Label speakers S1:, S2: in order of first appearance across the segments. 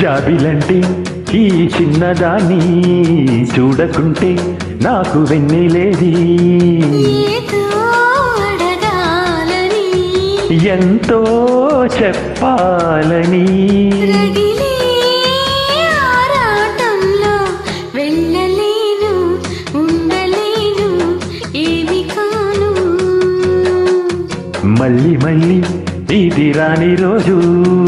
S1: జాబిలంటే ఈ చిన్నదాన్ని చూడకుంటే నాకు వెన్నెలేది ఎంతో చెప్పాలని మళ్ళీ మళ్ళీ ఇది రాని రోజు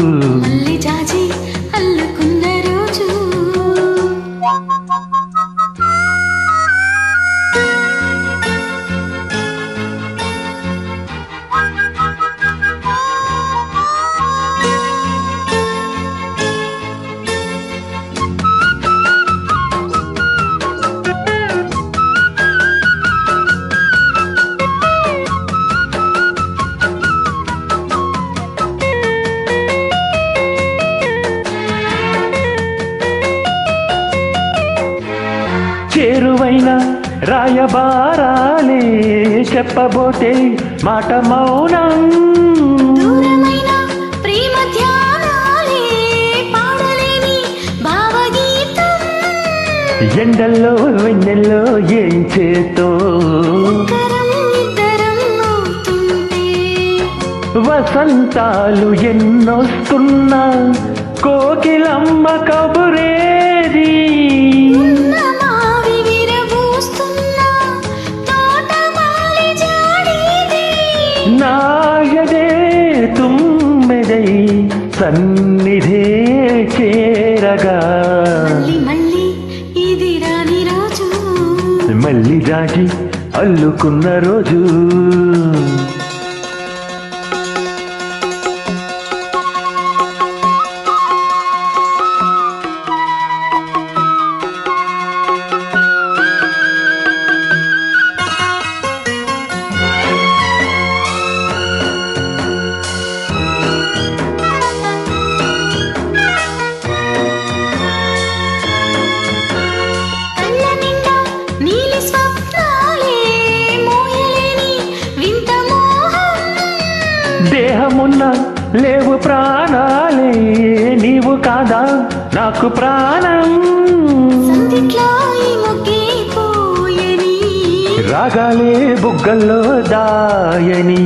S1: చేరువైన రాయబారాలే చెప్పబోతే మాట మౌనం ఎండల్లో వెన్నెల్లో ఏం చేతో వసంతాలు ఎన్నొస్తున్నా కోకిలమ్మ కబురేది నాయదే తుమ్మెదై సన్నిధే చేరగా మళ్ళీ దాటి అల్లుకున్న రోజు దేహమున్న లేవు ప్రాణాలే నీవు కాదా నాకు ప్రాణం రాగాలే బుగ్గల్లో దాయని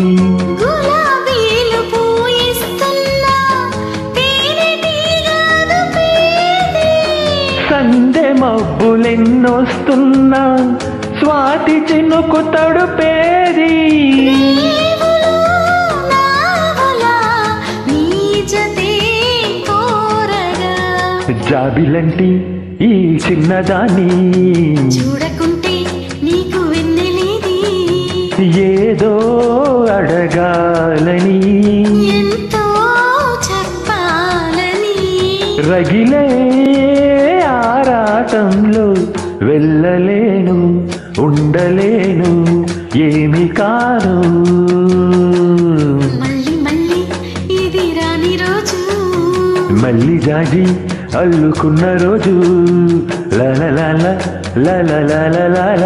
S1: సందె మబ్బులెన్నొస్తున్నా స్వాతి చినుకు తడుపేది జాబిలంటి ఈ చిన్నదాన్ని
S2: చూడకుంటే నీకు వెన్నెలేది
S1: ఏదో అడగాలని
S2: ఎంతో చెప్పాలని
S1: రగిలే ఆరాటంలో వెళ్ళలేను ఉండలేను ఏమి కాను
S2: మళ్ళీ ఇది రాని రోజు
S1: మళ్ళీ జాజి అల్లుకున్న రోజు లా లా లా లా లా లా లా లా